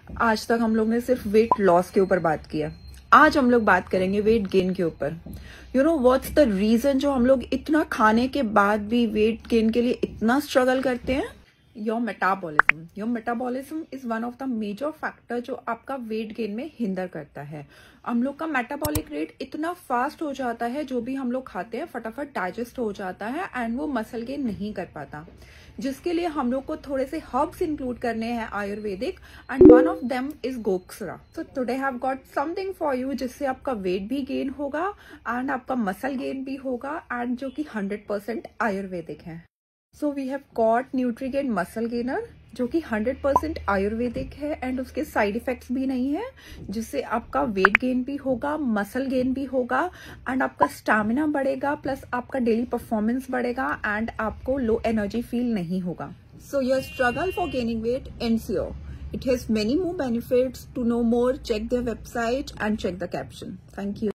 आज तक हम लोग ने सिर्फ वेट लॉस के ऊपर बात किया, आज हम लोग बात करेंगे वेट गेन के ऊपर। You know what's the reason जो हम लोग इतना खाने के बाद भी वेट गेन के लिए इतना स्ट्रगल करते हैं? Your metabolism is one of the major factor जो आपका वेट गेन में हिंडर करता है। हम लोग का मेटाबॉलिक रेट इतना फास्ट हो जाता है, जो भी हम लोग खाते हैं फटाफट डाइजेस्ट हो जाता है एंड वो मसल गेन नहीं कर पाता, जिसके लिए हम लोग को थोड़े से हर्ब्स इंक्लूड करने हैं Ayurvedic, and one of them is Gokshura. So today have got something for you जिससे आपका वेट भी गेन होगा एंड आपका मसल गेन भी होगा, एंड जो कि 100% आयुर्वेदिक है। So we have got Nutrigain muscle gainer जो कि 100% आयुर्वेदिक है एंड उसके साइड इफेक्ट्स भी नहीं है, जिससे आपका वेट गेन भी होगा, मसल गेन भी होगा एंड आपका स्टैमिना बढ़ेगा, प्लस आपका डेली परफॉर्मेंस बढ़ेगा एंड आपको लो एनर्जी फील नहीं होगा। So your struggle for gaining weight ends here. It has many more benefits. To know more, check their website and check the caption. Thank you.